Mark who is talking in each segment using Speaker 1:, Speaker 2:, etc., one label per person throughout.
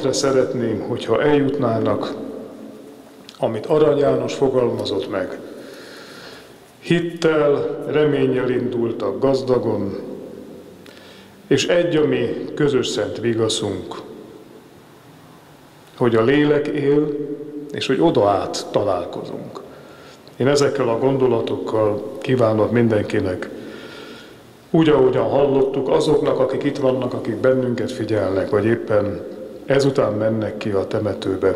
Speaker 1: amikre szeretném, hogyha eljutnának, amit Arany János fogalmazott meg. Hittel, reménnyel indultak gazdagon, és egy a mi közös szent vigaszunk, hogy a lélek él, és hogy oda át találkozunk. Én ezekkel a gondolatokkal kívánok mindenkinek, úgy, ahogyan hallottuk, azoknak, akik itt vannak, akik bennünket figyelnek, vagy éppen ezután mennek ki a temetőbe,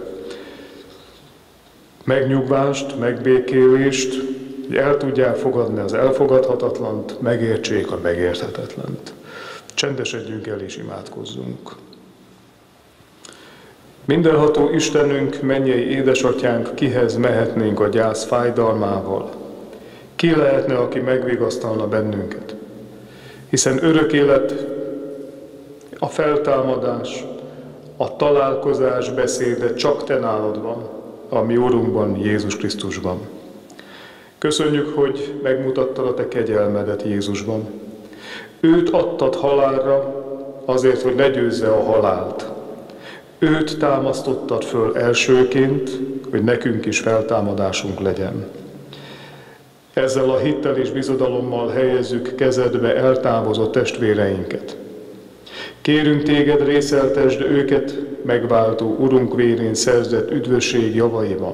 Speaker 1: megnyugvást, megbékélést, hogy el tudják fogadni az elfogadhatatlant, megértsék a megérthetetlent. Csendesedjünk el és imádkozzunk. Mindenható Istenünk, mennyei édesatyánk, kihez mehetnénk a gyász fájdalmával? Ki lehetne, aki megvigasztalna bennünket? Hiszen örök élet, a feltámadás, a találkozás beszéde csak te nálad van, a mi Urunkban, Jézus Krisztusban. Köszönjük, hogy megmutattad a te kegyelmedet Jézusban. Őt adtad halálra azért, hogy ne győzze a halált. Őt támasztottad föl elsőként, hogy nekünk is feltámadásunk legyen. Ezzel a hittel és bizodalommal helyezzük kezedbe eltávozott testvéreinket. Kérünk téged, részeltesd őket megváltó Urunk vérén szerzett üdvösség javaiban.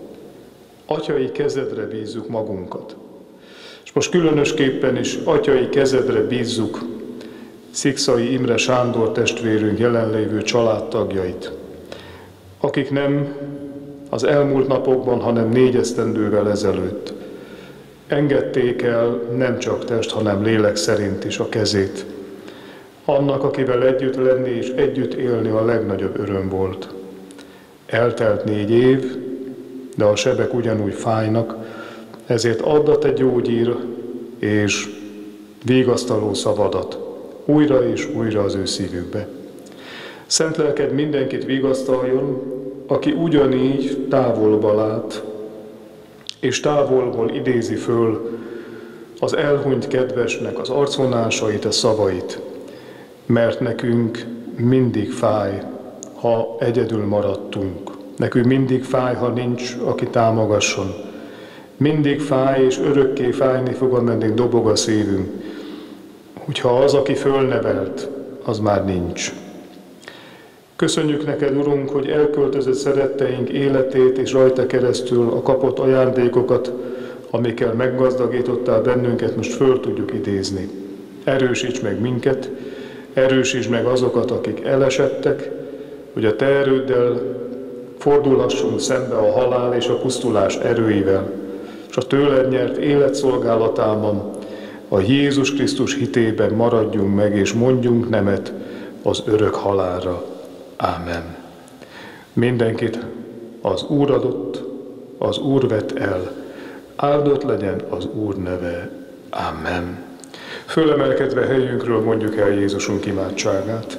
Speaker 1: Atyai kezedre bízzuk magunkat. És most különösképpen is atyai kezedre bízzuk Szikszai Imre Sándor testvérünk jelenlévő családtagjait, akik nem az elmúlt napokban, hanem 4 esztendővel ezelőtt engedték el nem csak test, hanem lélek szerint is a kezét. Annak, akivel együtt lenni és együtt élni a legnagyobb öröm volt. Eltelt 4 év, de a sebek ugyanúgy fájnak, ezért add a te gyógyír és vigasztaló szavadat újra és újra az ő szívükbe. Szent lelked mindenkit vigasztaljon, aki ugyanígy távolba lát, és távolból idézi föl az elhunyt kedvesnek az arcvonásait, a szavait, mert nekünk mindig fáj, ha egyedül maradtunk. Nekünk mindig fáj, ha nincs, aki támogasson. Mindig fáj, és örökké fájni fog, ameddig dobog a szívünk, hogyha az, aki fölnevelt, az már nincs. Köszönjük neked, Urunk, hogy elköltözött szeretteink életét, és rajta keresztül a kapott ajándékokat, amikkel meggazdagítottál bennünket, most föl tudjuk idézni. Erősíts meg minket, erősíts meg azokat, akik elesettek, hogy a te erőddel fordulhassunk szembe a halál és a pusztulás erőivel, és a tőled nyert élet szolgálatában, a Jézus Krisztus hitében maradjunk meg, és mondjunk nemet az örök halálra. Ámen. Mindenkit az Úr adott, az Úr vett el, áldott legyen az Úr neve. Ámen. Fölemelkedve helyünkről mondjuk el Jézusunk imádságát.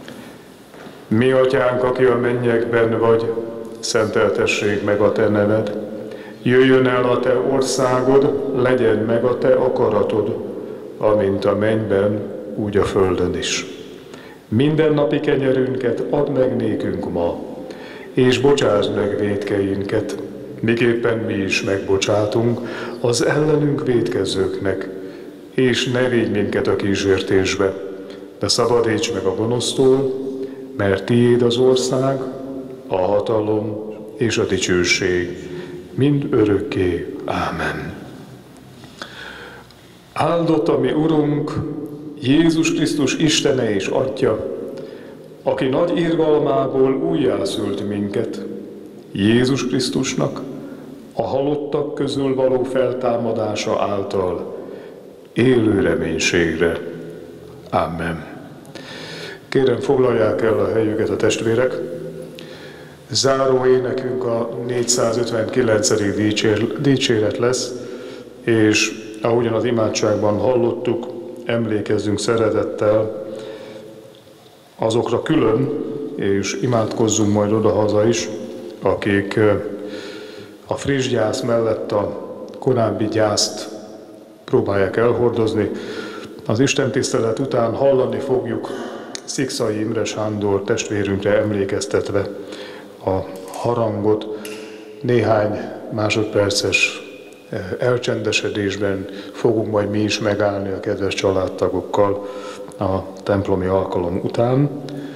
Speaker 1: Mi atyánk, aki a mennyekben vagy, szenteltessék meg a te neved. Jöjjön el a te országod, legyen meg a te akaratod, amint a mennyben, úgy a földön is. Mindennapi kenyerünket add meg nékünk ma, és bocsásd meg vétkeinket, miképpen mi is megbocsátunk az ellenünk vétkezőknek, és ne védj minket a kísértésbe, de szabadíts meg a gonosztól, mert tiéd az ország, a hatalom és a dicsőség, mind örökké. Ámen. Áldott a mi Urunk, Jézus Krisztus Istene és Atya, aki nagy irgalmából újjászült minket, Jézus Krisztusnak a halottak közül való feltámadása által élő reménységre. Amen. Kérem, foglalják el a helyüket a testvérek. Záró énekünk a 459. dicséret lesz, és ahogyan az imádságban hallottuk, emlékezzünk szeretettel azokra külön, és imádkozzunk majd odahaza is, akik a friss gyász mellett a korábbi gyászt próbálják elhordozni. Az istentisztelet után hallani fogjuk Szikszai Imre Sándor testvérünkre emlékeztetve a harangot néhány másodperces elcsendesedésben fogunk majd mi is megállni a kedves családtagokkal a templomi alkalom után.